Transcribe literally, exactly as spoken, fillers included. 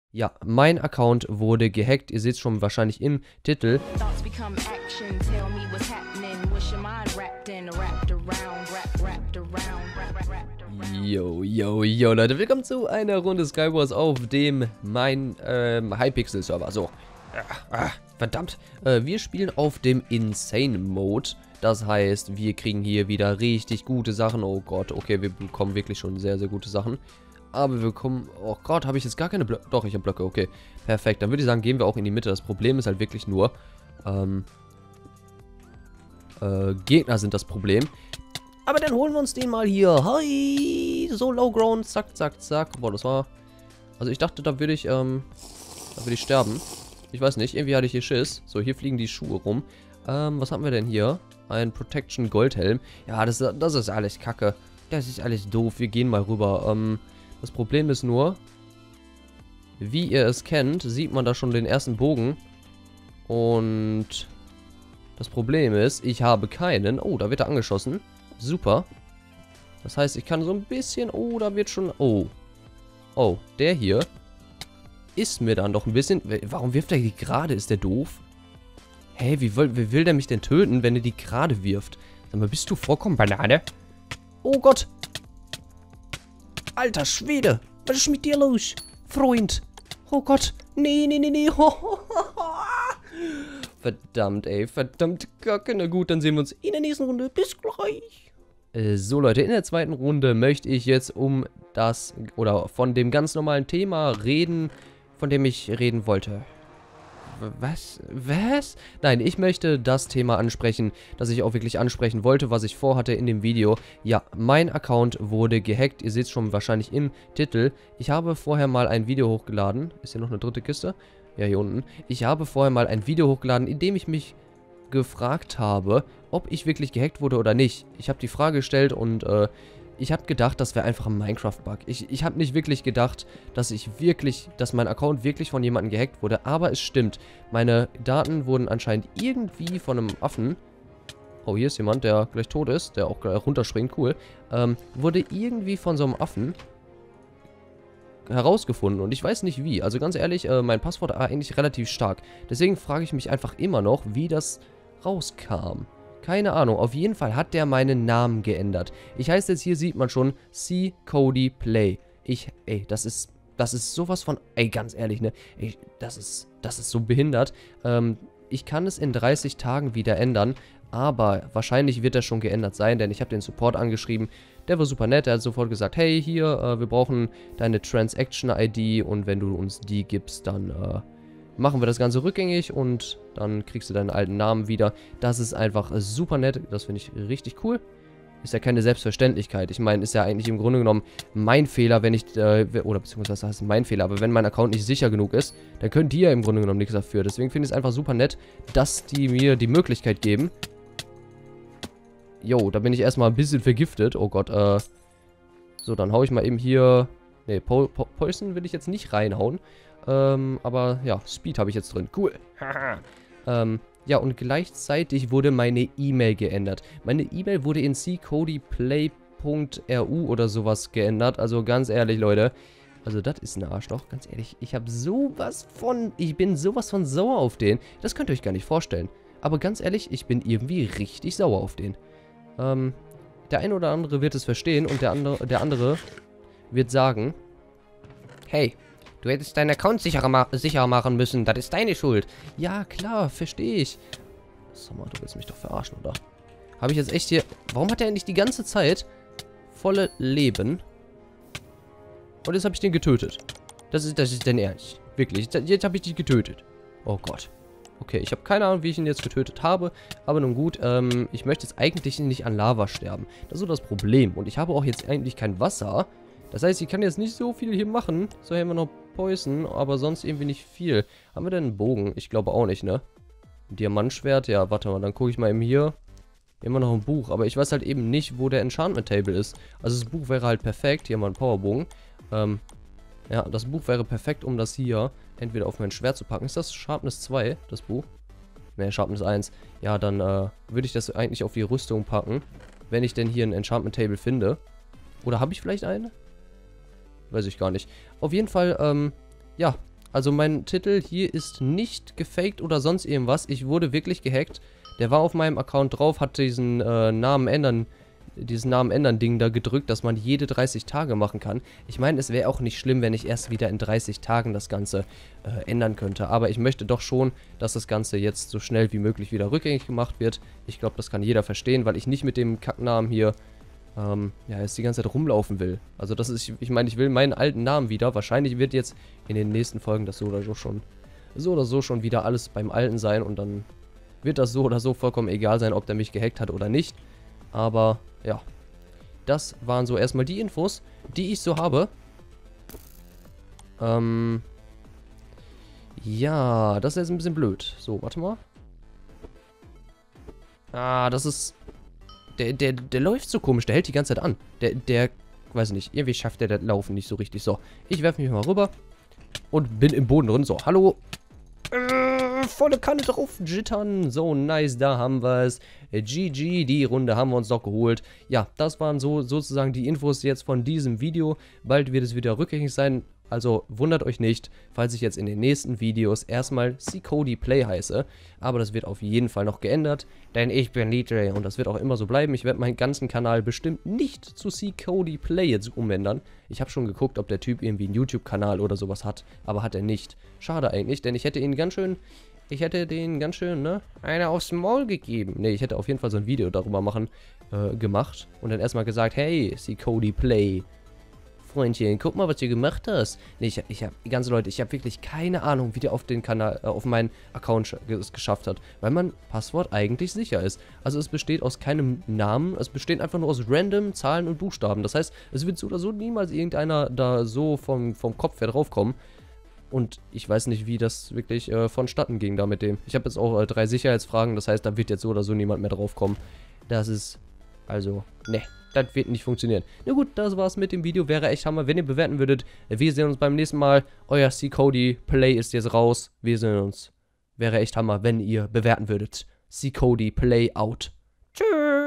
Ja, mein Account wurde gehackt. Ihr seht es schon wahrscheinlich im Titel. Yo, yo, yo, Leute, willkommen zu einer Runde Skywars auf dem mein ähm, Hypixel-Server. So, ah, ah, verdammt. Äh, wir spielen auf dem Insane-Mode. Das heißt, wir kriegen hier wieder richtig gute Sachen. Oh Gott, okay, wir bekommen wirklich schon sehr, sehr gute Sachen. Aber wir bekommen... Oh Gott, habe ich jetzt gar keine Blöcke? Doch, ich habe Blöcke, okay. Perfekt, dann würde ich sagen, gehen wir auch in die Mitte. Das Problem ist halt wirklich nur... Ähm, äh, Gegner sind das Problem. Aber dann holen wir uns den mal hier. Hi! So low ground. Zack, zack, zack. Boah, das war... Also ich dachte, da würde ich, ähm... Da würde ich sterben. Ich weiß nicht, irgendwie hatte ich hier Schiss. So, hier fliegen die Schuhe rum. Ähm, was haben wir denn hier? Ein Protection Goldhelm. Ja, das, das ist alles Kacke. Das ist alles doof. Wir gehen mal rüber. Ähm... Das Problem ist nur, wie ihr es kennt, sieht man da schon den ersten Bogen. Und das Problem ist, ich habe keinen. Oh, da wird er angeschossen. Super. Das heißt, ich kann so ein bisschen... Oh, da wird schon... Oh. Oh, der hier ist mir dann doch ein bisschen... Warum wirft er die gerade? Ist der doof? Hä, wie will, wie will der mich denn töten, wenn er die gerade wirft? Sag mal, bist du vollkommen Banane? Oh Gott. Alter Schwede, was ist mit dir los, Freund? Oh Gott, nee, nee, nee, nee. Verdammt, ey, verdammt Kacke. Na gut, dann sehen wir uns in der nächsten Runde. Bis gleich. Äh, so, Leute, in der zweiten Runde möchte ich jetzt um das, oder von dem ganz normalen Thema reden, von dem ich reden wollte. Was? Was? Nein, ich möchte das Thema ansprechen, das ich auch wirklich ansprechen wollte, was ich vorhatte in dem Video. Ja, mein Account wurde gehackt. Ihr seht es schon wahrscheinlich im Titel. Ich habe vorher mal ein Video hochgeladen. Ist hier noch eine dritte Kiste? Ja, hier unten. Ich habe vorher mal ein Video hochgeladen, in dem ich mich gefragt habe, ob ich wirklich gehackt wurde oder nicht. Ich habe die Frage gestellt und, äh, ich habe gedacht, das wäre einfach ein Minecraft-Bug. Ich, ich habe nicht wirklich gedacht, dass ich wirklich, dass mein Account wirklich von jemandem gehackt wurde. Aber es stimmt. Meine Daten wurden anscheinend irgendwie von einem Affen... Oh, hier ist jemand, der gleich tot ist, der auch gleich runterspringt. Cool. Ähm, wurde irgendwie von so einem Affen herausgefunden. Und ich weiß nicht wie. Also ganz ehrlich, äh, mein Passwort war eigentlich relativ stark. Deswegen frage ich mich einfach immer noch, wie das rauskam. Keine Ahnung, auf jeden Fall hat der meinen Namen geändert. Ich heiße jetzt hier, sieht man schon, C Cody Play. Ich, ey, das ist, das ist sowas von, ey, ganz ehrlich, ne, ey, das ist, das ist so behindert. Ähm, ich kann es in dreißig Tagen wieder ändern, aber wahrscheinlich wird das schon geändert sein, denn ich habe den Support angeschrieben. Der war super nett, der hat sofort gesagt, hey, hier, äh, wir brauchen deine Transaction-I D und wenn du uns die gibst, dann, äh, machen wir das Ganze rückgängig und dann kriegst du deinen alten Namen wieder. Das ist einfach super nett. Das finde ich richtig cool. Ist ja keine Selbstverständlichkeit. Ich meine, ist ja eigentlich im Grunde genommen mein Fehler, wenn ich, äh, oder beziehungsweise das heißt mein Fehler, aber wenn mein Account nicht sicher genug ist, dann könnt ihr ja im Grunde genommen nichts dafür. Deswegen finde ich es einfach super nett, dass die mir die Möglichkeit geben. Jo, da bin ich erstmal ein bisschen vergiftet. Oh Gott, äh. So, dann hau ich mal eben hier. Ne, po po Poison will ich jetzt nicht reinhauen. Ähm, aber ja, Speed habe ich jetzt drin. Cool. ähm, ja, und gleichzeitig wurde meine E-Mail geändert. Meine E-Mail wurde in c cody play punkt r u oder sowas geändert. Also ganz ehrlich, Leute. Also das ist ein Arschloch. Ganz ehrlich, ich habe sowas von... Ich bin sowas von sauer auf den. Das könnt ihr euch gar nicht vorstellen. Aber ganz ehrlich, ich bin irgendwie richtig sauer auf den. Ähm, der eine oder andere wird es verstehen und der andere, der andere wird sagen... Hey... Du hättest deinen Account sicherer, ma sicherer machen müssen. Das ist deine Schuld. Ja, klar, verstehe ich. Sag mal, du willst mich doch verarschen, oder? Habe ich jetzt echt hier... Warum hat er eigentlich die ganze Zeit volle Leben? Und jetzt habe ich den getötet. Das ist, das ist dein Ernst. Wirklich, jetzt habe ich dich getötet. Oh Gott. Okay, ich habe keine Ahnung, wie ich ihn jetzt getötet habe. Aber nun gut, ähm, ich möchte jetzt eigentlich nicht an Lava sterben. Das ist so das Problem. Und ich habe auch jetzt eigentlich kein Wasser. Das heißt, ich kann jetzt nicht so viel hier machen. So haben wir noch Poison, aber sonst irgendwie nicht viel. Haben wir denn einen Bogen? Ich glaube auch nicht, ne? Ein Diamantschwert? Ja, warte mal, dann gucke ich mal eben hier. Immer noch ein Buch, aber ich weiß halt eben nicht, wo der Enchantment Table ist. Also das Buch wäre halt perfekt. Hier mal ein Powerbogen. Ähm, ja, das Buch wäre perfekt, um das hier entweder auf mein Schwert zu packen. Ist das Sharpness zwei, das Buch? Ne, Sharpness eins. Ja, dann äh, würde ich das eigentlich auf die Rüstung packen. Wenn ich denn hier ein Enchantment Table finde. Oder habe ich vielleicht eine? Weiß ich gar nicht. Auf jeden Fall, ähm, ja, Also mein Titel hier ist nicht gefaked oder sonst irgendwas. Ich wurde wirklich gehackt. Der war auf meinem Account drauf, hat diesen äh, Namen ändern, diesen Namen ändern Ding da gedrückt, dass man jede dreißig Tage machen kann. Ich meine, es wäre auch nicht schlimm, wenn ich erst wieder in dreißig Tagen das Ganze äh, ändern könnte. Aber ich möchte doch schon, dass das Ganze jetzt so schnell wie möglich wieder rückgängig gemacht wird. Ich glaube, das kann jeder verstehen, weil ich nicht mit dem Kacknamen hier ähm, ja, jetzt die ganze Zeit rumlaufen will. Also das ist, ich meine, ich will meinen alten Namen wieder. Wahrscheinlich wird jetzt in den nächsten Folgen das so oder so schon, so oder so schon wieder alles beim Alten sein und dann wird das so oder so vollkommen egal sein, ob der mich gehackt hat oder nicht. Aber, ja. Das waren so erstmal die Infos, die ich so habe. Ähm. Ja, das ist jetzt ein bisschen blöd. So, warte mal. Ah, das ist... Der, der, der läuft so komisch, der hält die ganze Zeit an. Der, der, weiß nicht, irgendwie schafft der das Laufen nicht so richtig. So, ich werfe mich mal rüber und bin im Boden drin. So, hallo. Äh, volle Kanne drauf jittern. So, nice, da haben wir es. G G, die Runde haben wir uns doch geholt. Ja, das waren so sozusagen die Infos jetzt von diesem Video. Bald wird es wieder rückgängig sein. Also wundert euch nicht, falls ich jetzt in den nächsten Videos erstmal C-Cody Play heiße. Aber das wird auf jeden Fall noch geändert, denn ich bin D J und das wird auch immer so bleiben. Ich werde meinen ganzen Kanal bestimmt nicht zu C-Cody Play jetzt umändern. Ich habe schon geguckt, ob der Typ irgendwie einen YouTube-Kanal oder sowas hat, aber hat er nicht. Schade eigentlich, denn ich hätte ihn ganz schön... Ich hätte den ganz schön, ne, eine aufs Maul gegeben. Ne, ich hätte auf jeden Fall so ein Video darüber machen, äh, gemacht. Und dann erstmal gesagt, hey, C-Cody Play. Freundchen, guck mal, was du gemacht hast. Ne, ich, ich habe, ganze Leute, ich habe wirklich keine Ahnung, wie der auf den Kanal, äh, auf meinen Account es geschafft hat. Weil mein Passwort eigentlich sicher ist. Also es besteht aus keinem Namen, es besteht einfach nur aus random Zahlen und Buchstaben. Das heißt, es wird so oder so niemals irgendeiner da so vom, vom Kopf her draufkommen. Und ich weiß nicht, wie das wirklich äh, vonstatten ging da mit dem. Ich habe jetzt auch äh, drei Sicherheitsfragen, das heißt, da wird jetzt so oder so niemand mehr drauf kommen. Das ist, also, ne, das wird nicht funktionieren. Na gut, das war's mit dem Video. Wäre echt Hammer, wenn ihr bewerten würdet. Wir sehen uns beim nächsten Mal. Euer C-Cody Play ist jetzt raus. Wir sehen uns. Wäre echt Hammer, wenn ihr bewerten würdet. C-Cody Play out. Tschüss.